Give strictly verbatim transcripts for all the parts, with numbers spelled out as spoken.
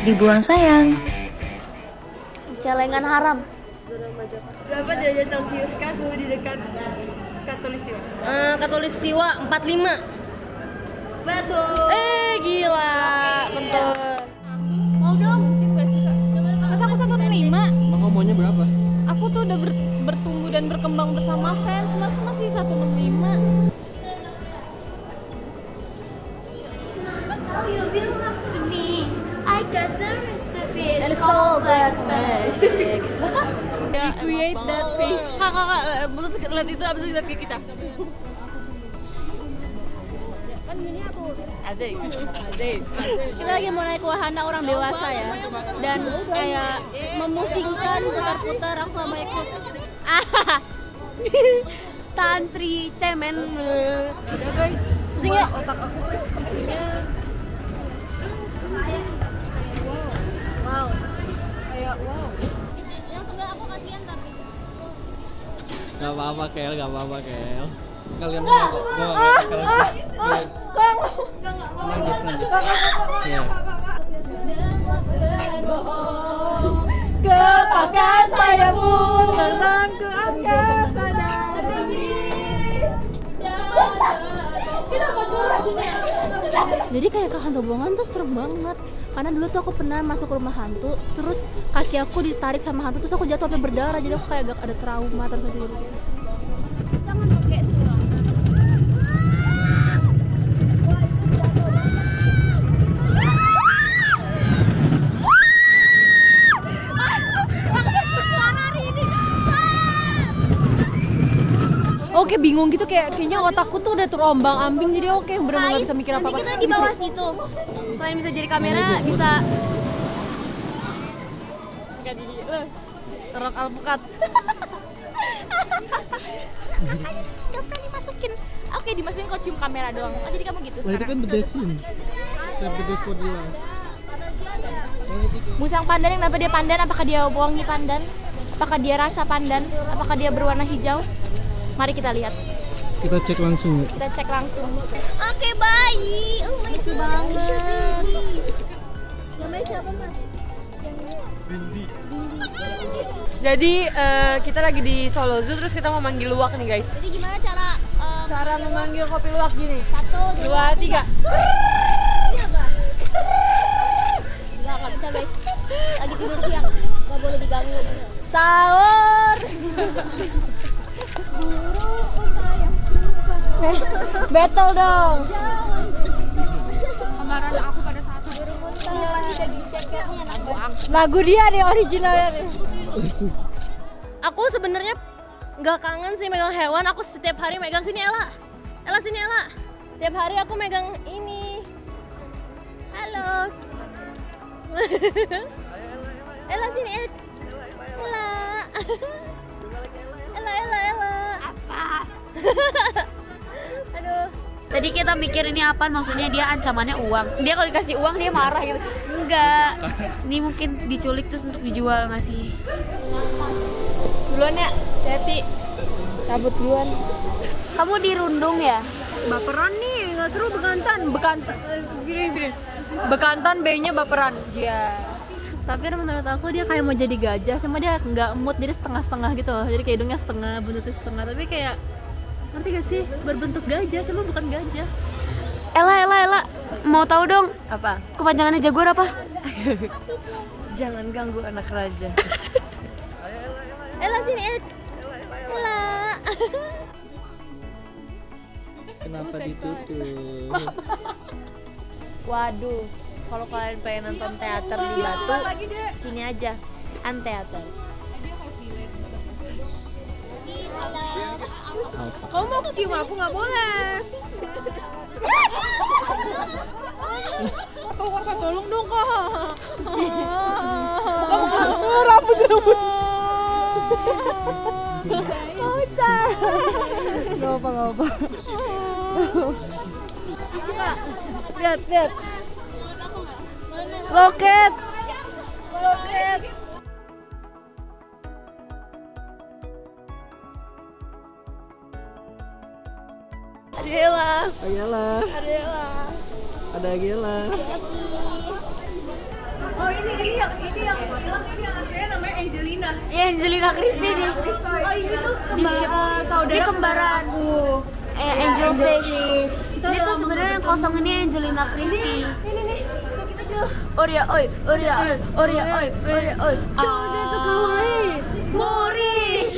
dibuang sayang. Celengan haram. Berapa derajat Celcius kah suhu di dekat Katulistiwa? Uh, Katulistiwa empat puluh lima. Betul. Eh gila, betul. Mau dong? Masa aku satu lima? Emang kamu maunya berapa? Aku tuh udah ber, bertumbuh dan berkembang bersama fans, mas masih satu enam lima. And it's all black magic. Recreate that face. Kak, kak, kak, belum lihat itu abis itu lihat ke kita. Kan ini aku. Asik, asik. Kita lagi mau naik wahana orang dewasa ya. Dan kayak memusingkan putar-putar aku sama ikut. Tantri cemen. Udah guys, pusing ya? Otak aku tuh isinya Wow. Kayak wow. Yang sebelah aku kasihan tapi. Gak apa-apa Kel, gak apa-apa Kel. Kalian mau gak? Gue gak kalian. Lanjut, lanjut. Iya. Kepakan sayapmu terbang ke angkasa dan tinggi. Jadi kayak ke hantu bohongan tuh serem banget. Karena dulu tuh aku pernah masuk ke rumah hantu, terus kaki aku ditarik sama hantu, terus aku jatuh sampai berdarah. Jadi aku kayak agak ada trauma tersendiri. Jangan pakai suara. Oke, bingung gitu kayak kayaknya otakku tuh udah terombang-ambing, jadi oke bener-bener nggak bisa mikir apa-apa. Kita di bawah situ. Selain bisa jadi kamera, bisa terok alpukat. Katanya nggak pernah dimasukin. Oke, dimasukin kau cium kamera doang. Oh, jadi kamu gitu Lah itu sekarang. kan the best scene. Save the best for the last. Musang pandan yang kenapa dia pandan? Apakah dia wangi pandan? Apakah dia rasa pandan? Apakah dia berwarna hijau? Mari kita lihat. Kita cek langsung ya. Kita cek langsung. Oke, bayi. Oh my god. banget. Namanya siapa, Mas? Jadi uh, kita lagi di Solo Zoo, terus kita mau manggil luwak nih guys. Jadi gimana cara um, Cara memanggil kopi luwak gini. satu, Dua, tiga. Ini apa? Enggak, enggak bisa guys. Lagi tidur siang, nggak boleh diganggu. Sahur. Battle dong. Kemarin aku pada satu. Lagu dia nih originalnya. Aku sebenarnya nggak kangen sih megang hewan. Aku setiap hari megang sini Ella. Ella sini Ella. Tiap hari aku megang ini. Halo. Ella sini eh. Ella. Ella Ella Ella. Apa? Aduh. Tadi kita mikir ini apa, maksudnya dia ancamannya uang. Dia kalau dikasih uang dia marah gitu. Enggak. Ini mungkin diculik terus untuk dijual nggak sih? Duluan ya, hati. Cabut duluan. Kamu dirundung ya? Baperan nih, nggak seru bekantan. Bekantan, gini gini. Bekantan B-nya baperan. Ya. Tapi menurut aku dia kayak mau jadi gajah, cuma dia nggak mood, jadi setengah-setengah gitu loh. Jadi kayak hidungnya setengah, buntutnya setengah. Tapi kayak ngerti gak sih, berbentuk gajah, cuma bukan gajah. Ella, Ella, Ella, mau tahu dong Apa? kepanjangannya jaguar apa? Jangan ganggu anak raja. Ella sini eh. Ella. Kenapa ditutup? Waduh, kalau kalian pengen nonton teater di Batu, sini aja, Anteater. Kamu mau cium aku nggak boleh. Kau kakak tolong dong kak. Kamu rambut rambut. Kocak. Gak apa gak apa. Kak, lihat lihat. Roket. Roket. Adela. Agela. Adela. Ada Agela. Oh ini ini yang ini yang hilang ini yang aslinya namanya Angelina. Iya Angelina Christie nih. Oh ini tuh Di kembar, uh, saudara ini kembaran aku. eh, Angel Fish. Kita Ini udah tuh lama sebenarnya yang kosong ini Angelina Christie. Ini nih, tuh kita jual. Oria oi, Oria oi, Oria oi, Oria oi. Tuh itu kembali. Morish.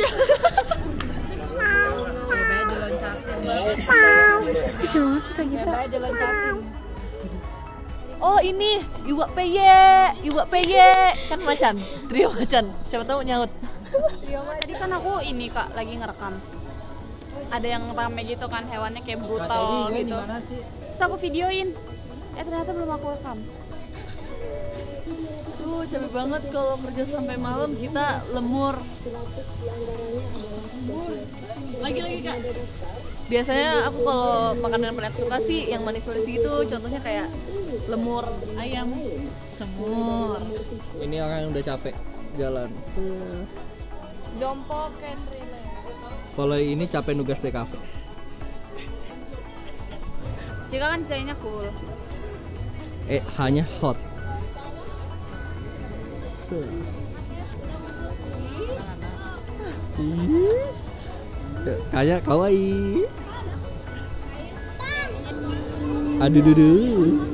Siapa sih Kak Gita? Ada loncatin. Oh ini, iwak peye, iwak peye kan macan, trio macan. Siapa tahu nyaut. Tadi kan aku ini kak lagi ngerekam. Ada yang rame gitu kan hewannya kayak brutal gitu. Terus aku videoin. Eh ternyata belum aku rekam. Duh capek banget kalau kerja sampai malam kita lemur. Lagi-lagi Kak. Biasanya aku kalau makanan yang paling aku suka sih yang manis-manis gitu. Contohnya kayak lemur ayam, semur. Ini orang yang udah capek jalan. Jompo Henry. Kalau ini capek nugas T K V. Jika kan desainnya cool. Eh hanya hot. Kayak kawaii. Aduh duduh.